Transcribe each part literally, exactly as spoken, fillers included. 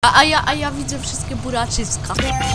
A, a, ja, a ja widzę wszystkie buraczyska.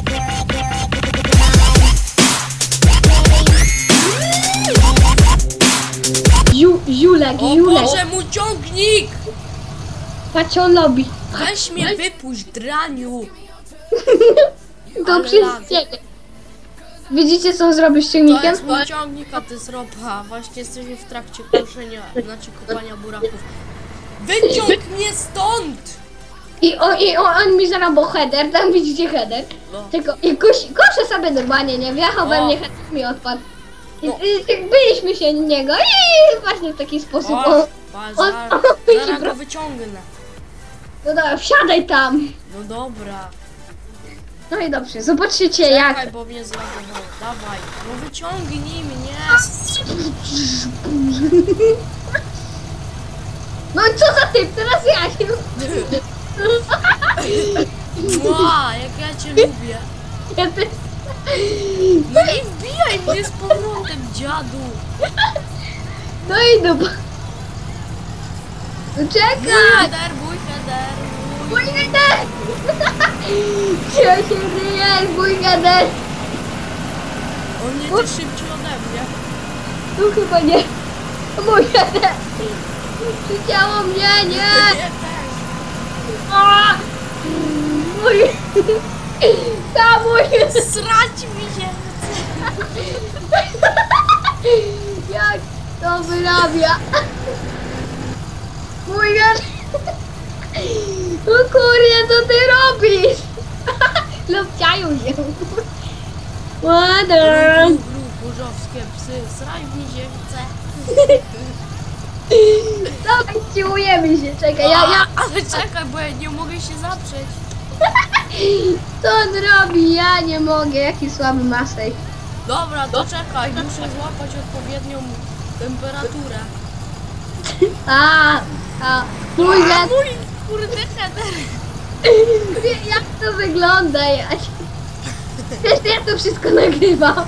Ju, Julek, O Julek. Boże, mój ciągnik! Patrz, on robi. Weź mnie wypuść, draniu! To Ale przez lag. ciebie. Widzicie, co on zrobił z To ciągnikiem? jest mój ciągnik, a to jest ropa. Właśnie jesteśmy w trakcie koszenia, znaczy kopania buraków. Wyciąg mnie stąd! I, o, i on, on mi zarąbał header, tam widzicie header. No. Tylko i kosi, koszę sobie normalnie, nie? Wjechał we O. mnie, header mi odpadł. I, No. i, i byliśmy się niego i właśnie w taki sposób. O, O, patrz, on- zaraz, on zaraz widzi go bro- wyciągnę. no dobra, wsiadaj tam. No dobra. No i dobrze, zobaczycie Czekaj, jak. bo mnie zlagowało. Dawaj, no wyciągnij mnie. No i co za typ, teraz ja się. Ła, jak ja cię lubię. Ja też. No i wbijaj mnie z powrotem, dziadu. No i dupa. No Mój czekaj. header, mój header, mój... Mój header! Gdzie się ryjesz, mój header? On nie jest szybciej ode mnie. Tu chyba nie. Mój header! Przyciało mnie, nie! Ja też. A! Mój... Ta mój... Srać mi się. Jak to wyrabia? Mój header! O kurde, co ty robisz? Lubciają się. Ładnie. Gru, gru, burzowskie psy, sraj mi się chce. Dawaj, siłujemy się, czekaj, ja, ja... Ale czekaj, bo ja nie mogę się zaprzeć. Co on robi? Ja nie mogę, jaki słaby masej. Dobra, to czekaj, muszę złapać odpowiednią temperaturę. A, a, mój A, header. mój kurde header. Jak to wygląda, Jaś? Wiesz, ja to wszystko nagrywam.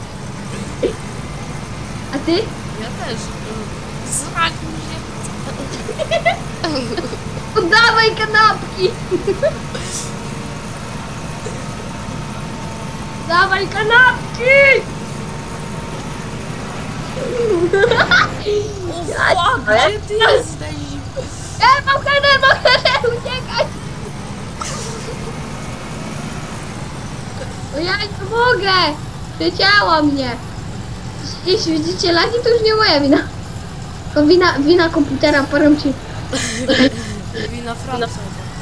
A ty? Ja też. Srać mi się chce. Oddawaj kanapki! Dawaj kanapki! O fuck, gdzie ty jesteś? Ja mam header, mam header, uciekaj! No ja nie mogę! Przecięło mnie! Jeśli widzicie lagi, to już nie moja wina. To wina, wina komputera, porą ci. Wina Franca.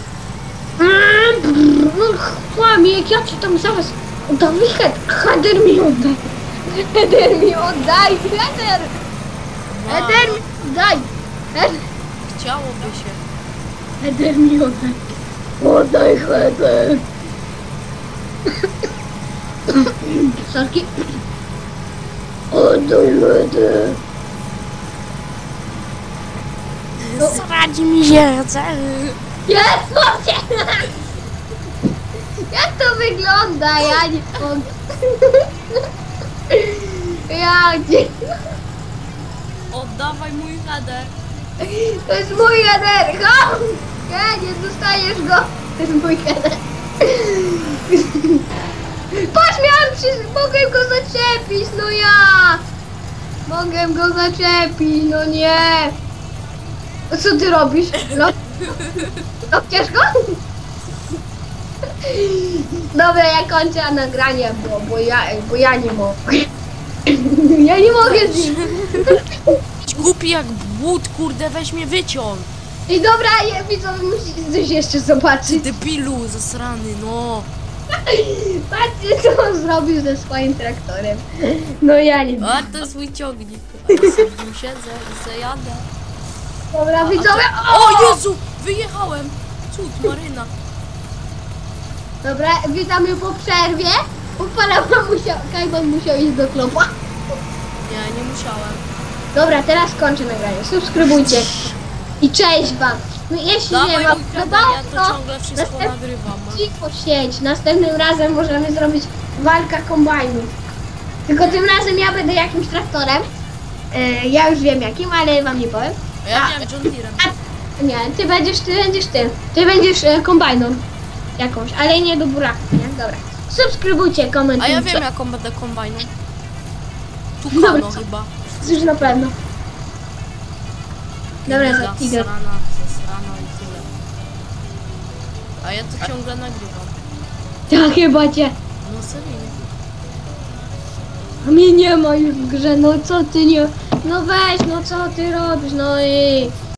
No chłamie, jak ja ci tam zaraz... Oddawaj header, header mi oddaj! Header mi oddaj, header! Header mi oddaj! Header, Chciałoby się. header mi oddaj! Oddaj header! Sorki. Oddaj header! Srać mi się chce. Jest, chłopcie! Jak to wygląda? Ja nie mogę. Ja gdzie? Oddawaj mój header. To jest mój header! Go! Nie, nie dostajesz go! To jest mój header! Patrz, miałem przy... Mogę go zaczepić, no ja! Mogę go zaczepić, no nie! No co ty robisz? No, Lobciesz go? Dobra, ja kończę nagranie, bo, bo, ja, bo ja nie mogę. Ja nie mogę z nim. Głupi jak błód, kurde, weź mnie wyciąg. I dobra, ja widzę, musicie coś jeszcze Ty zobaczyć. debilu, zasrany, no. Patrzcie, co on zrobił ze swoim traktorem. No ja nie wiem. A to jest mój ciągnik. A ja sobie w nim siedzę i zajadę. Dobra, widzowie. O Jezu, wyjechałem. Cud, Maryna. Dobra, witamy po przerwie. Upalała musiał, Kajban musiał iść do klopa. Nie, nie musiałem. Dobra, teraz kończę nagranie. Subskrybujcie. I cześć wam. No jeśli Dawaj nie mój wam header, podobało, ja to to ciągle wszystko następny nagrywam. cicho siedź. Następnym razem możemy zrobić walka kombajnów. Tylko tym razem ja będę jakimś traktorem. E, ja już wiem jakim, ale wam nie powiem. A ja wiem John Deere. A, nie, ty będziesz, ty będziesz ty. Ty będziesz e, kombajną. jakąś, ale nie do buraków, nie? Dobra. Subskrybujcie, A komentujcie. ja wiem jaką będę kombajną. Tukano Dobra, co? chyba. Już na pewno. Dobra, za Zasrana, tiger. zasrana i tyle. A ja to ciągle nagrywam. Ja chyba cię. No serio. A mnie nie ma już w grze, no co ty nie... No weź, no co ty robisz, no i...